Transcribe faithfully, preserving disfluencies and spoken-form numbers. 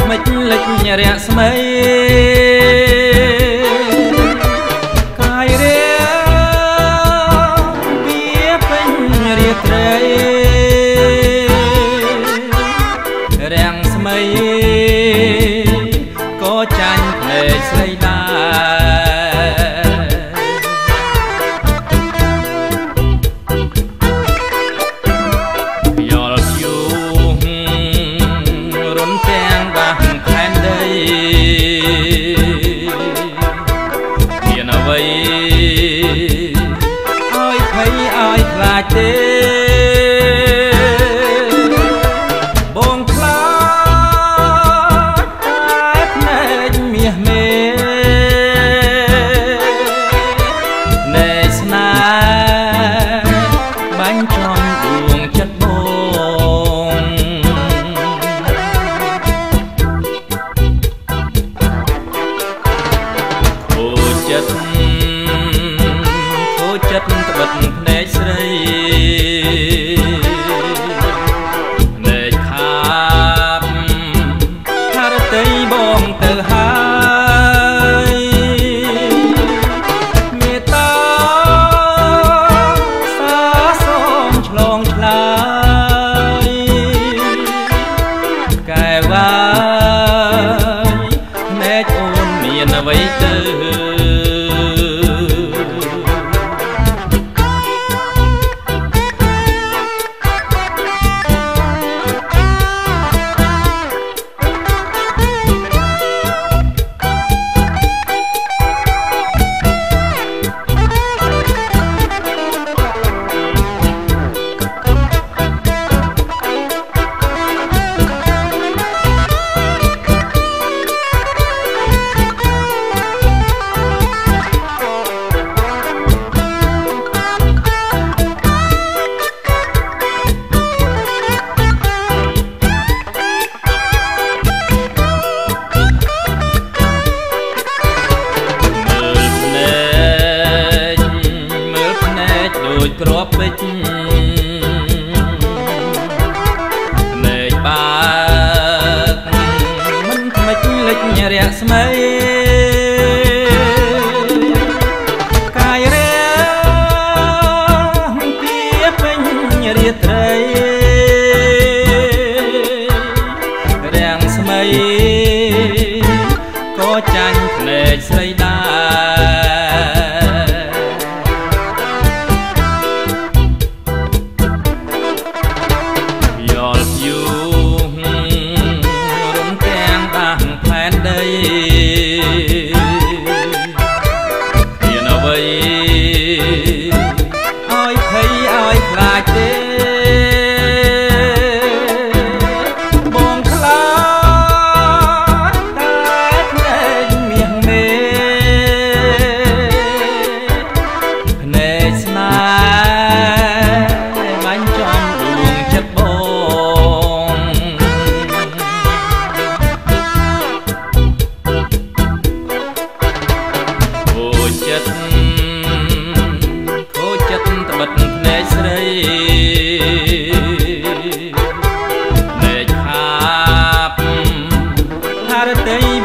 ថ្មិចលិចរះស្មីកាយរាវាពេញរាត្រីរាំងស្មីក៏ចាញ់ភ្នែកស្រីដែរយល់យូរំទាំងបាក់ខែនដីមានអ្វីឲ្យភ័យឲ្យខ្លាចទេបងខ្លាចតែភ្នែកមាសមេនៃស្នេហ៍បាញ់ចំដួងចិត្តបងខូចចិត្តខូចចិត្តត្បិតភ្នែកស្រីភ្នែកខាបហារតីបងទៅហើយមេត្តាសាសូមឆ្លងឆ្លើយកែវាយភ្នែកអូនមានអ្វីទៅក្របពេជ្រភ្នែកបាក់មិនថ្មិចលិចរះស្មីកាយរាវាពេញរាត្រីរាំងស្មីក៏ចាញ់ភ្នែកស្រីដែរយល់យូរំទាំងបាក់ផែនដីមានអ្វីឲ្យភ័យឲ្យខ្លាចទេបងខ្លាចតែភ្នែកមាសមេភ្នែកស្នេហ៍បាញ់ចំដួងចិត្តបងខូចចិត្តខូចចិត្តត្បិតភ្នែកស្រីភ្នែកខាបហារតី